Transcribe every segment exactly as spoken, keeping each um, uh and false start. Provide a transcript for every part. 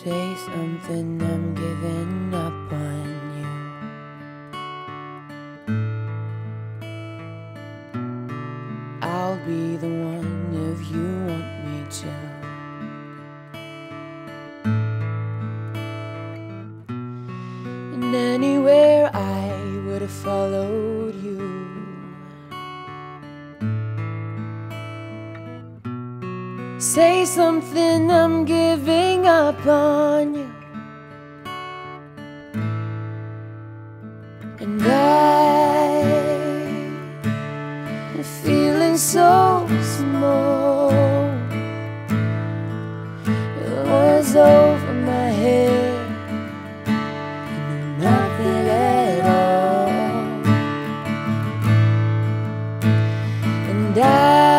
Say something, I'm giving up on you. I'll be the one if you want me to. And anywhere I would have followed you. Say something, I'm giving up on you. And I'm feeling so small. It was over my head, nothing at all. And I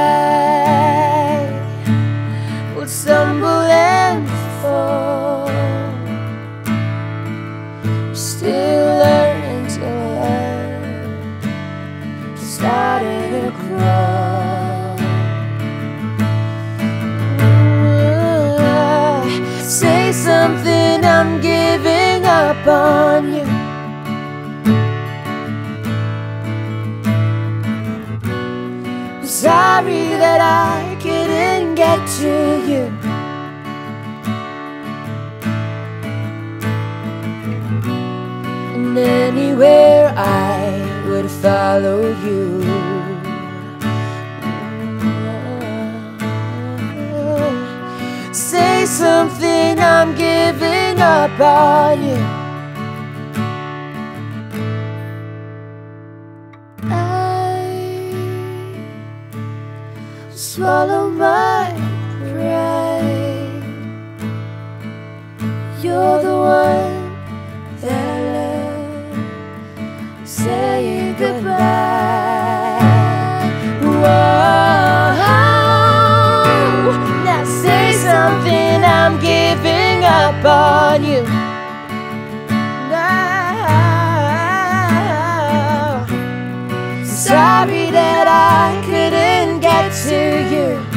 would stumble and fall, still learning to learn, starting to crawl. Mm, say something, I'm giving up on you. I'm sorry that I couldn't get to you. And anywhere I would follow you. Say something, I'm giving up on you. Swallow my pride. You're the one that I love. Saying goodbye. Whoa. Now say something, I'm giving up on you. Now, sorry that I couldn't get to you.